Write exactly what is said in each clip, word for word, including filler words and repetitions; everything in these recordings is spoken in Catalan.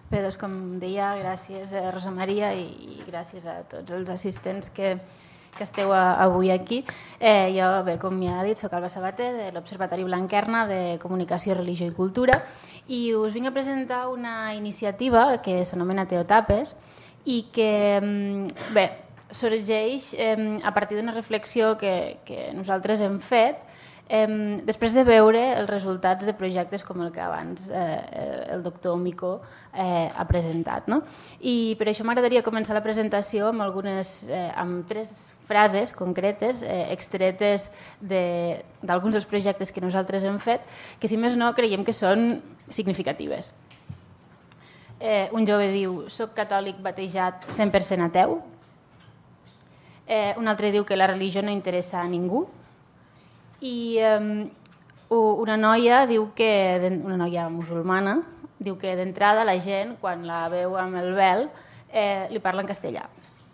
Bé, doncs com deia, gràcies a Rosa Maria i gràcies a tots els assistents que, que esteu avui aquí. Eh, jo, bé, com ja ha dit, soc Alba Sabater, de l'Observatori Blanquerna de Comunicació, Religió i Cultura, i us vinc a presentar una iniciativa que s'anomena Teotapes i que, bé, sorgeix eh, a partir d'una reflexió que, que nosaltres hem fet eh, després de veure els resultats de projectes com el que abans eh, el doctor Mico eh, ha presentat. No? I per això m'agradaria començar la presentació amb, algunes, eh, amb tres frases concretes, eh, extretes d'alguns de, dels projectes que nosaltres hem fet, que si més no creiem que són significatives. Eh, un jove diu, soc catòlic batejat cent per cent ateu. Eh, un altre diu que la religió no interessa a ningú. I eh, una noia diu que, una noia musulmana, diu que d'entrada la gent, quan la veu amb el vel, eh, li parla en castellà.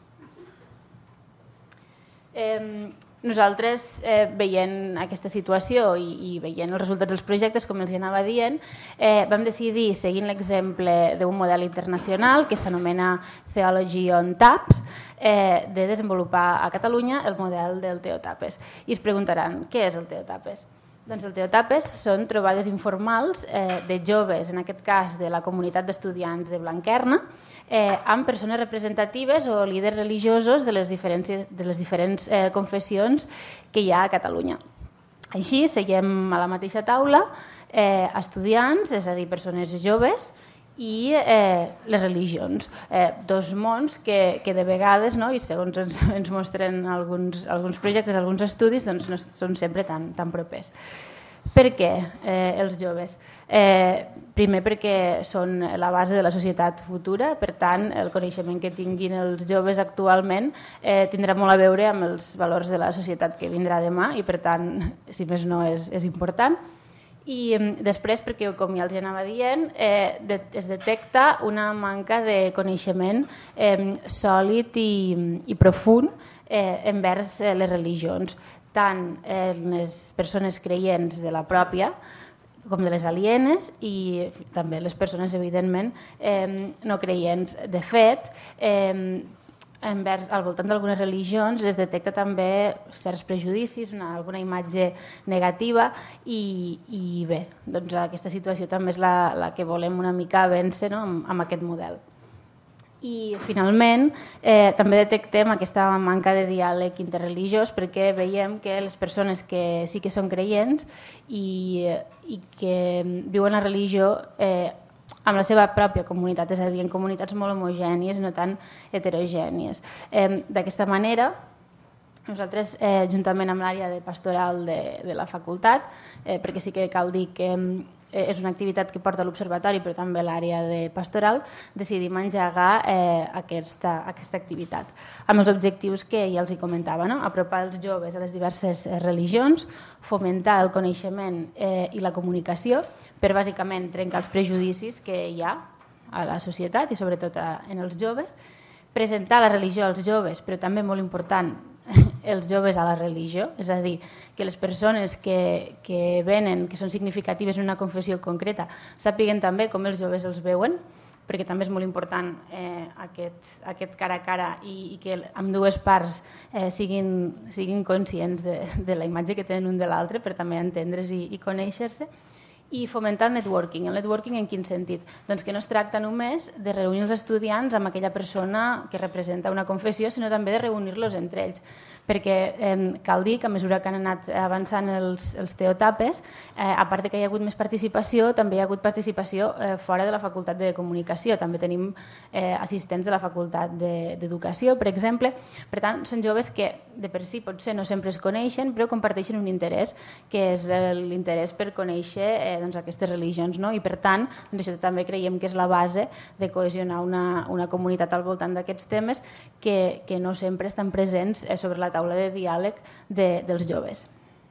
Eh, nosaltres, eh, veient aquesta situació i, i veient els resultats dels projectes, com els anava dient, eh, vam decidir, seguint l'exemple d'un model internacional que s'anomena Theology on Taps, eh, de desenvolupar a Catalunya el model del Teotapes. I es preguntaran, què és el Teotapes? Doncs el Teotapes són trobades informals eh, de joves, en aquest cas de la comunitat d'estudiants de Blanquerna, eh, amb persones representatives o líders religiosos de les diferents, de les diferents eh, confessions que hi ha a Catalunya. Així, seguim a la mateixa taula eh, estudiants, és a dir, persones joves, i eh, les religions, eh, dos mons que, que de vegades, no, i segons ens, ens mostren alguns, alguns projectes, alguns estudis, doncs no són sempre tan, tan propers. Per què eh, els joves? Eh, primer perquè són la base de la societat futura, per tant el coneixement que tinguin els joves actualment eh, tindrà molt a veure amb els valors de la societat que vindrà demà i per tant, si més no, és, és important. I després, perquè com ja els anava dient, eh, de, es detecta una manca de coneixement eh, sòlid i, i profund eh, envers eh, les religions, tant eh, les persones creients de la pròpia com de les alienes i també les persones, evidentment, eh, no creients. De fet, eh, envers, al voltant d'algunes religions es detecta també certs prejudicis, una, alguna imatge negativa i, i bé, doncs aquesta situació també és la, la que volem una mica vèncer, no? amb, amb aquest model. I finalment eh, també detectem aquesta manca de diàleg interreligiós perquè veiem que les persones que sí que són creients i, i que viuen la religió eh, amb la seva pròpia comunitat, és a dir, en comunitats molt homogènies i no tan heterogènies. Eh, D'aquesta manera, nosaltres, eh, juntament amb l'àrea de pastoral de, de la facultat, eh, perquè sí que cal dir que eh, és una activitat que porta l'observatori, però també l'àrea de pastoral, decidim engegar eh, aquesta, aquesta activitat. Amb els objectius que ja els hi comentava, no? Apropar els joves a les diverses eh, religions, fomentar el coneixement eh, i la comunicació, per bàsicament trencar els prejudicis que hi ha a la societat i sobretot a, en els joves, presentar la religió als joves, però també molt important, els joves a la religió, és a dir, que les persones que, que venen, que són significatives en una confessió concreta, sàpiguen també com els joves els veuen, perquè també és molt important eh, aquest, aquest cara a cara i, i que ambdues parts eh, siguin, siguin conscients de, de la imatge que tenen un de l'altre per també entendre's i, i conèixer-se. I fomentar el networking. El networking en quin sentit? Doncs que no es tracta només de reunir els estudiants amb aquella persona que representa una confessió, sinó també de reunir-los entre ells. Perquè eh, cal dir que a mesura que han anat avançant els, els teotapes, eh, a part de que hi ha hagut més participació, també hi ha hagut participació eh, fora de la Facultat de Comunicació. També tenim eh, assistents de la Facultat d'Educació, per exemple. Per tant, són joves que de per si potser no sempre es coneixen, però comparteixen un interès, que és l'interès per conèixer eh, doncs, aquestes religions, no? I per tant, doncs, això també creiem que és la base de cohesionar una, una comunitat al voltant d'aquests temes que, que no sempre estan presents eh, sobre la taula de diàleg de, dels joves.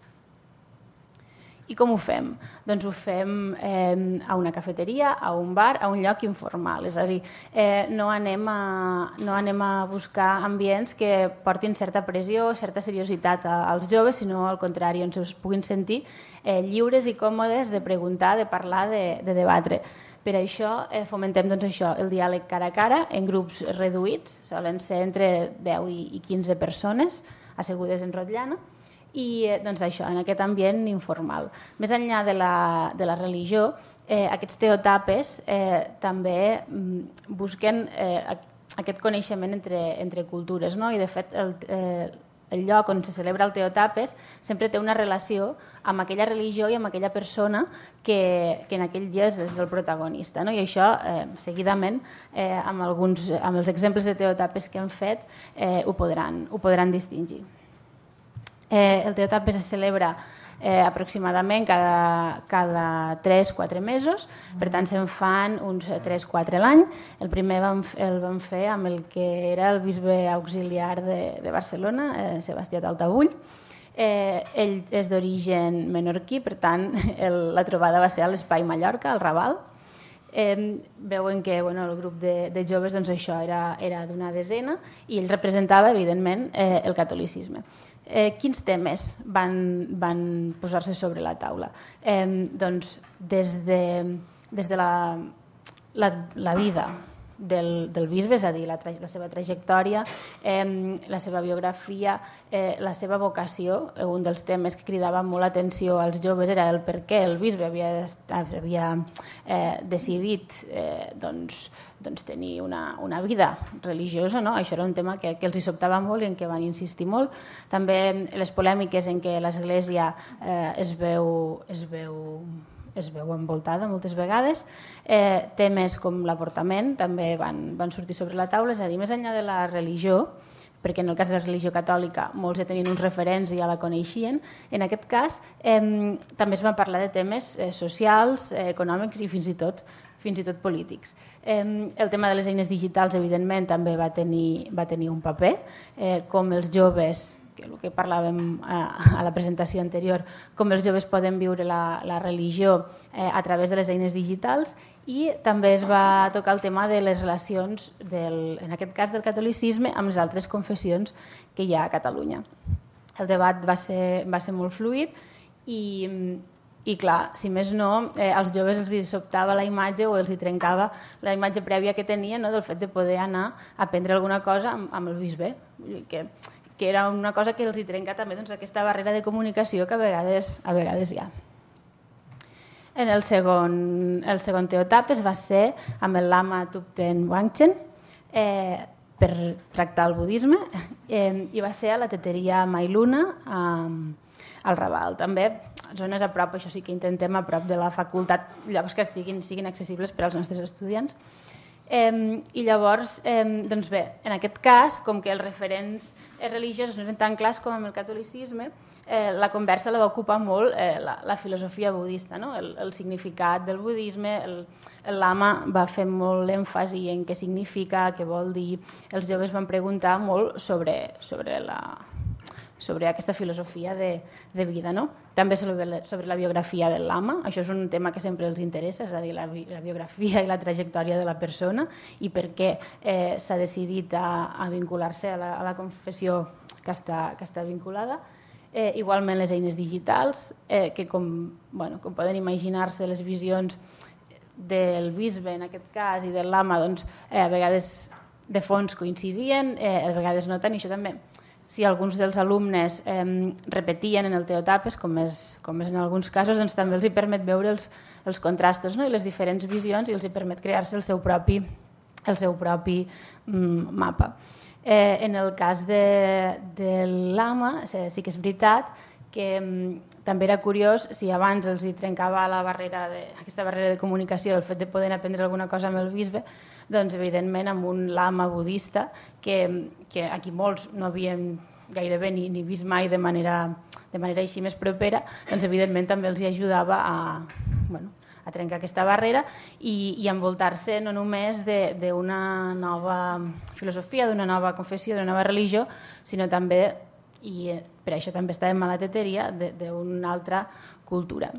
I com ho fem? Doncs ho fem eh, a una cafeteria, a un bar, a un lloc informal. És a dir, eh, no, anem a, no anem a buscar ambients que portin certa pressió, certa seriositat a, als joves, sinó al contrari, on es puguin sentir eh, lliures i còmodes de preguntar, de parlar, de, de debatre. Per això eh, fomentem doncs, això, el diàleg cara a cara en grups reduïts, solen ser entre deu i quinze persones assegudes en rotllana, i eh, doncs, això, en aquest ambient informal. Més enllà de la, de la religió, eh, aquests teotapes eh, també mm, busquen eh, aquest coneixement entre, entre cultures, no? I de fet el, eh, el lloc on se celebra el teotapes sempre té una relació amb aquella religió i amb aquella persona que, que en aquell dia és el protagonista. No? I això, eh, seguidament, eh, amb, alguns, amb els exemples de teotapes que hem fet, eh, ho, podran, ho podran distingir. Eh, el teotapes es celebra eh, aproximadament cada, cada tres a quatre mesos, per tant se'n fan uns tres a quatre l'any. El primer vam, el vam fer amb el que era el bisbe auxiliar de, de Barcelona, eh, Sebastià Taltabull. Eh, ell és d'origen menorquí, per tant el, la trobada va ser a l'Espai Mallorca, al Raval. Eh, veuen que bueno, el grup de, de joves doncs això era, era d'una desena i ell representava evidentment eh, el catolicisme. Eh, quins temes van, van posar-se sobre la taula? Eh, doncs des de, des de la, la, la vida del, del bisbe, és a dir, la, tra la seva trajectòria, eh, la seva biografia, eh, la seva vocació. Un dels temes que cridava molt l'atenció als joves era el per què el bisbe havia, havia eh, decidit eh, doncs, doncs tenir una, una vida religiosa, no? Això era un tema que, que els hi sobtava molt i en què van insistir molt. També les polèmiques en què l'Església eh, es veu, es veu es veu envoltada moltes vegades. Eh, temes com l'avortament també van, van sortir sobre la taula, és a dir, més enllà de la religió, perquè en el cas de la religió catòlica molts ja tenien uns referents i ja la coneixien, en aquest cas eh, també es va parlar de temes eh, socials, eh, econòmics i fins i tot fins i tot polítics. Eh, el tema de les eines digitals, evidentment, també va tenir, va tenir un paper, eh, com els joves, que el que parlàvem a, a la presentació anterior, com els joves poden viure la, la religió eh, a través de les eines digitals, i també es va tocar el tema de les relacions, del, en aquest cas del catolicisme, amb les altres confessions que hi ha a Catalunya. El debat va ser, va ser molt fluid i, i clar, si més no, eh, als joves els hi sobtava la imatge o els hi trencava la imatge prèvia que tenien, no, del fet de poder anar a aprendre alguna cosa amb, amb el bisbe, que que era una cosa que els hi trenca també doncs, aquesta barrera de comunicació que a vegades, a vegades hi ha. En el segon, el segon teotapes va ser amb el lama Thupten Wangchen eh, per tractar el budisme eh, i va ser a la teteria Mailuna eh, al Raval. També zones a prop, això sí que intentem a prop de la facultat, llocs que estiguin, siguin accessibles per als nostres estudiants. Eh, I llavors, eh, doncs bé, en aquest cas, com que els referents religiosos no eren tan clars com amb el catolicisme, eh, la conversa la va ocupar molt eh, la, la filosofia budista, no? el, el significat del budisme. El, el lama va fer molt èmfasi en què significa, què vol dir. Els joves van preguntar molt sobre, sobre la... sobre aquesta filosofia de, de vida, no? També sobre, sobre la biografia del lama. Això és un tema que sempre els interessa, és a dir, la, la biografia i la trajectòria de la persona i per què eh, s'ha decidit a, a vincular-se a, la, a la confessió que està, que està vinculada. Eh, igualment les eines digitals, eh, que com, bueno, com poden imaginar-se les visions del bisbe en aquest cas i del lama, doncs, eh, a vegades de fons coincidien, eh, a vegades no tant, i això també, si alguns dels alumnes eh, repetien en el teotapes, com és, com és en alguns casos, doncs també els hi permet veure els, els contrastos, no? I les diferents visions i els hi permet crear-se el seu propi, el seu propi mm, mapa. Eh, en el cas de, de l'Ama, sí que és veritat que mm, també era curiós si abans els hi trencava la barrera de, aquesta barrera de comunicació, el fet de poder aprendre alguna cosa amb el bisbe, doncs evidentment amb un lama budista que, que aquí molts no havien gairebé ni, ni vist mai de manera, de manera així més propera, doncs evidentment també els hi ajudava a, bueno, a trencar aquesta barrera i, i envoltar-se no només d'una nova filosofia, d'una nova confessió, d'una nova religió, sinó també, i per això també estàvem a la teteria, d'una altra cultura.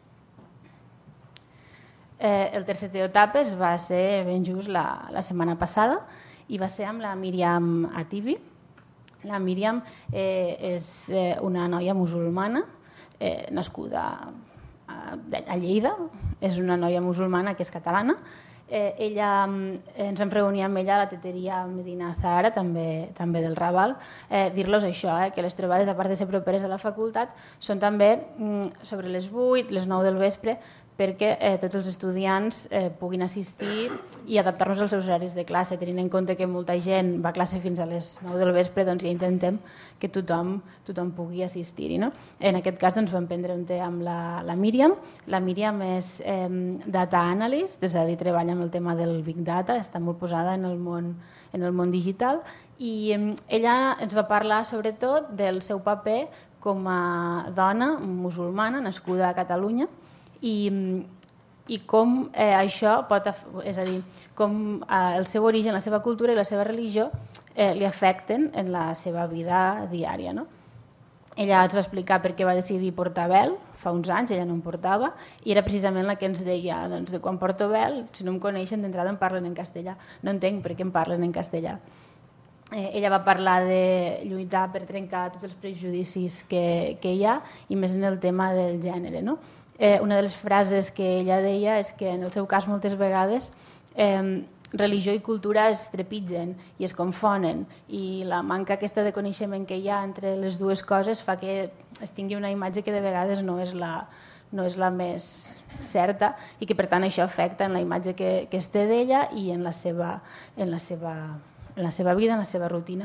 Eh, el tercer teotapes va ser ben just la, la setmana passada i va ser amb la Míriam Atibi. La Míriam eh, és eh, una noia musulmana eh, nascuda a, a Lleida és una noia musulmana que és catalana. Eh, ella, ens vam reunir amb ella a la teteria Medina Zahara, també, també del Raval, eh, dir-los això, eh, que les trobades, a part de ser properes a la facultat, són també mm, sobre les vuit, les nou del vespre, perquè eh, tots els estudiants eh, puguin assistir i adaptar-nos als seus horaris de classe, tenint en compte que molta gent va a classe fins a les nou del vespre, doncs ja intentem que tothom, tothom pugui assistir-hi. No? En aquest cas doncs, vam prendre un té amb la, la Míriam. La Míriam és eh, data analyst, és a dir, treballa amb el tema del Big Data, està molt posada en el món, en el món digital, i eh, ella ens va parlar sobretot del seu paper com a dona musulmana nascuda a Catalunya, i, i com eh, això pot, és a dir, com eh, el seu origen, la seva cultura i la seva religió eh, li afecten en la seva vida diària. No? Ella ens va explicar per què va decidir portar vel, fa uns anys, ella no en portava, i era precisament la que ens deia, doncs, de quan porto vel, si no em coneixen, d'entrada em parlen en castellà. No entenc per què em parlen en castellà. Eh, ella va parlar de lluitar per trencar tots els prejudicis que, que hi ha, i més en el tema del gènere, no? Eh, una de les frases que ella deia és que en el seu cas moltes vegades eh, religió i cultura es trepitgen i es confonen, i la manca aquesta de coneixement que hi ha entre les dues coses fa que es tingui una imatge que de vegades no és la, no és la més certa, i que per tant això afecta en la imatge que, que es té d'ella i en la seva, en la seva, en la seva vida, en la seva rutina.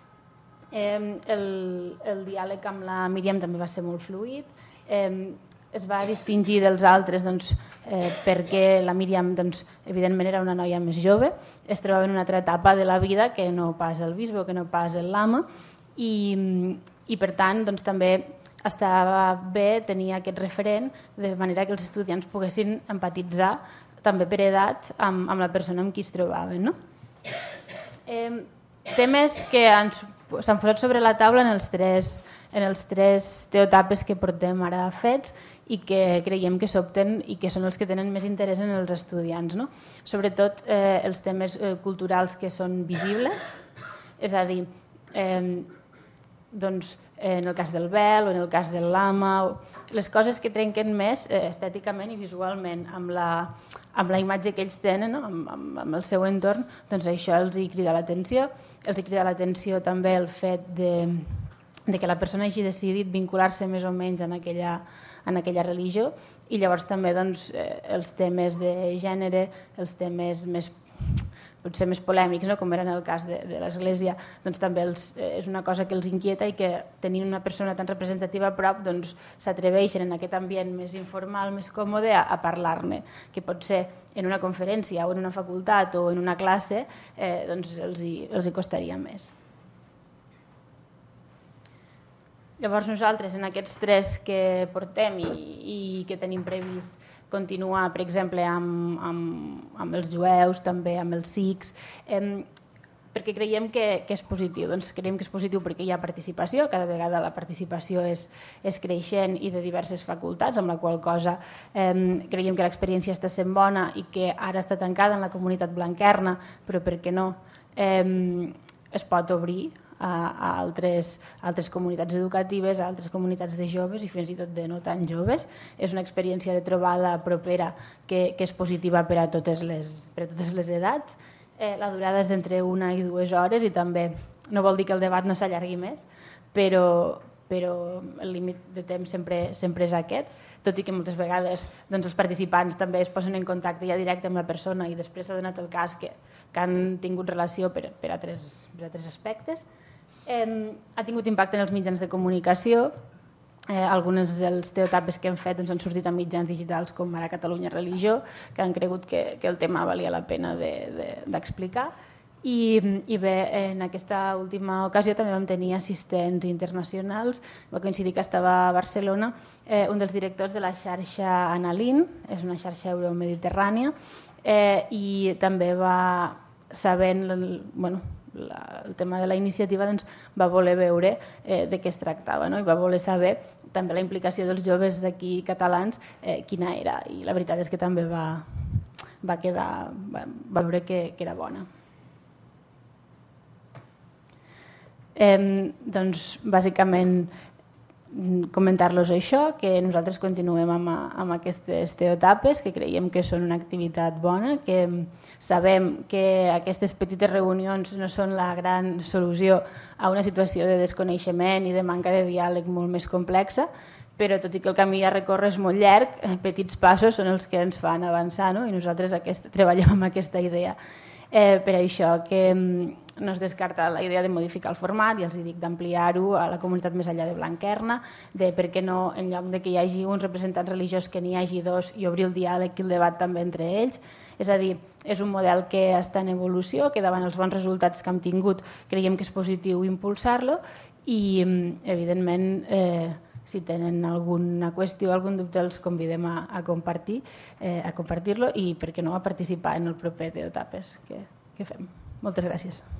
Eh, el, el diàleg amb la Míriam també va ser molt fluid. Eh, es va distingir dels altres doncs, eh, perquè la Míriam doncs, evidentment era una noia més jove, es trobava en una altra etapa de la vida que no pas el bisbe o que no pas el lama, i, i per tant doncs, també estava bé tenir aquest referent de manera que els estudiants poguessin empatitzar també per edat amb, amb la persona amb qui es trobaven. No? Eh, temes que s'han posat sobre la taula en els tres, en els tres teotapes que portem ara fets i que creiem que s'opten i que són els que tenen més interès en els estudiants. No? Sobretot eh, els temes eh, culturals que són visibles, és a dir, eh, doncs, en el cas del vel o en el cas del lama, les coses que trenquen més eh, estèticament i visualment amb la, amb la imatge que ells tenen, no? amb, amb, amb el seu entorn, doncs això els hi crida l'atenció. Els hi crida l'atenció també el fet de, de que la persona hagi decidit vincular-se més o menys en aquella, en aquella religió, i llavors també doncs, eh, els temes de gènere, els temes més potser més polèmics, no? Com era en el cas de, de l'Església, doncs també els, eh, és una cosa que els inquieta, i que tenint una persona tan representativa a prop doncs, s'atreveixen en aquest ambient més informal, més còmode, a, a parlar-ne, que pot ser en una conferència o en una facultat o en una classe, eh, doncs els hi, els hi costaria més. Llavors nosaltres, en aquests tres que portem i, i que tenim previst continuar, per exemple, amb, amb, amb els jueus, també amb els sikhs, eh, perquè creiem que, que és positiu. Doncs creiem que és positiu perquè hi ha participació, cada vegada la participació és, és creixent i de diverses facultats, amb la qual cosa eh, creiem que l'experiència està sent bona i que ara està tancada en la comunitat blanquerna, però per què no eh, es pot obrir a, a altres, a altres comunitats educatives, a altres comunitats de joves i fins i tot de no tan joves. És una experiència de trobada propera que, que és positiva per a totes les, per a totes les edats. Eh, la durada és d'entre una i dues hores i també no vol dir que el debat no s'allargui més, però, però el límit de temps sempre, sempre és aquest, tot i que moltes vegades doncs, els participants també es posen en contacte ja directe amb la persona i després s'ha donat el cas que, que han tingut relació per, per, altres, per altres aspectes. Eh, ha tingut impacte en els mitjans de comunicació. Eh, algunes dels teotapes que hem fet doncs, han sortit a mitjans digitals com ara Catalunya Religió, que han cregut que, que el tema valia la pena d'explicar. De, de, I, I bé, en aquesta última ocasió també vam tenir assistents internacionals. Va coincidir que estava a Barcelona eh, un dels directors de la xarxa Analin, és una xarxa euromediterrània, eh, i també va, sabent el, bueno, la, el tema de la iniciativa, doncs, va voler veure eh, de què es tractava, no? I va voler saber també la implicació dels joves d'aquí catalans, eh, quina era, i la veritat és que també va, va, quedar, va, va veure que, que era bona. Eh, doncs, bàsicament, comentar-los això, que nosaltres continuem amb, amb aquestes teotapes, que creiem que són una activitat bona, que sabem que aquestes petites reunions no són la gran solució a una situació de desconeixement i de manca de diàleg molt més complexa, però tot i que el camí a recórrer és molt llarg, petits passos són els que ens fan avançar, no? I nosaltres aquest, treballem amb aquesta idea. Eh, per això que no es descarta la idea de modificar el format, i els dic d'ampliar-ho a la comunitat més enllà de Blanquerna, de per què no, en lloc de que hi hagi un representant religiós, que n'hi hagi dos i obrir el diàleg i el debat també entre ells. És a dir, és un model que està en evolució, que davant els bons resultats que hem tingut creiem que és positiu impulsar-lo i, evidentment, eh, si tenen alguna qüestió, algun dubte, els convidem a, a compartir, eh, a compartir-lo i, per què no, a participar en el proper Teotapes que, que fem. Moltes gràcies.